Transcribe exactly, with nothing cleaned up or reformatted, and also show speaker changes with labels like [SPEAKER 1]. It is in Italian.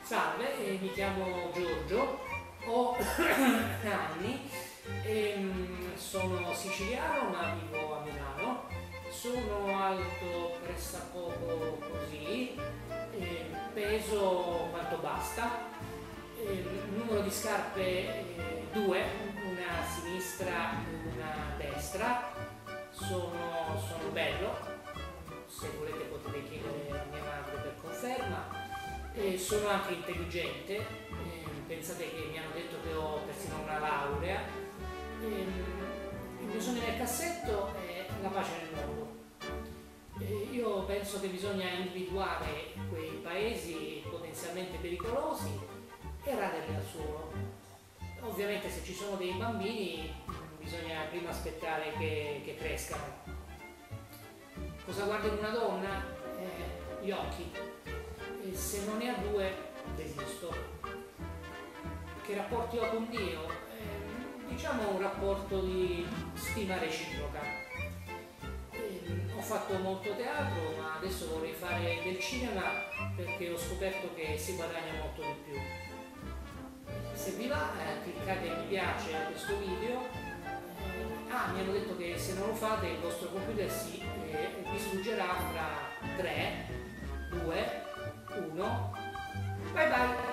[SPEAKER 1] Salve, eh, mi chiamo Giorgio, ho anni, ehm, sono siciliano ma vivo a Milano, sono alto pressappoco così, eh, peso quanto basta, eh, numero di scarpe eh, due, una a sinistra e una a destra, sono, sono bello, se volete potete chiedere a mia madre per conferma. Eh, sono anche intelligente, eh, pensate che mi hanno detto che ho persino una laurea. Eh, il mio sogno nel cassetto è la pace nel mondo. Eh, io penso che bisogna individuare quei paesi potenzialmente pericolosi e raderli al suolo. Ovviamente se ci sono dei bambini bisogna prima aspettare che, che crescano. Cosa guardo in una donna? Eh, gli occhi. E se non ne ha due, desisto. Che rapporti ho con Dio? Eh, diciamo un rapporto di stima reciproca. Eh, ho fatto molto teatro, ma adesso vorrei fare del cinema perché ho scoperto che si guadagna molto di più. Se vi va, eh, cliccate mi piace a questo video. Eh, ah, mi hanno detto che se non lo fate il vostro computer si eh, distruggerà fra tre, due, uno. Bye bye!